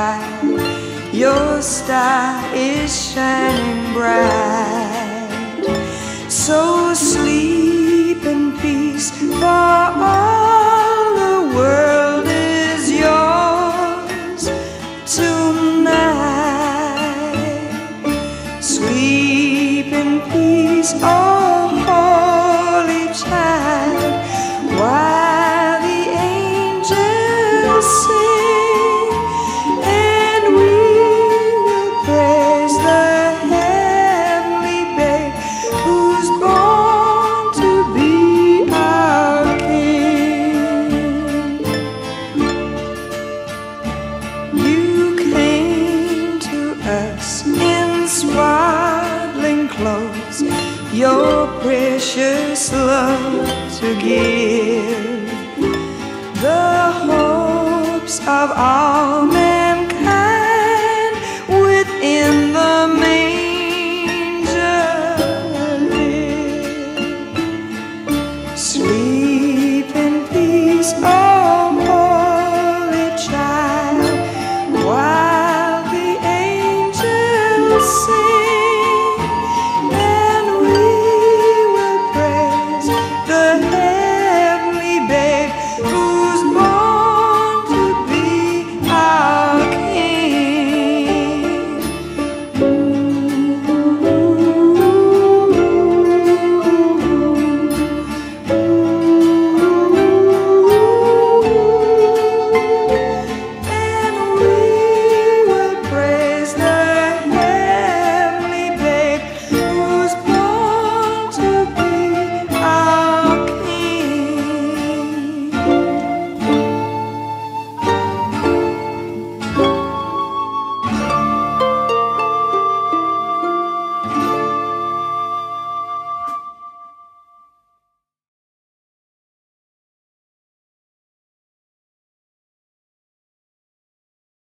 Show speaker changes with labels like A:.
A: child, your star is shining bright. So sleep in peace, for all the world is yours tonight. Sleep in peace, oh holy child, while the angels sing, and we will praise the heavenly babe who's born to be our king. You came to us in swaddling clothes, your precious love to give. The hopes of all men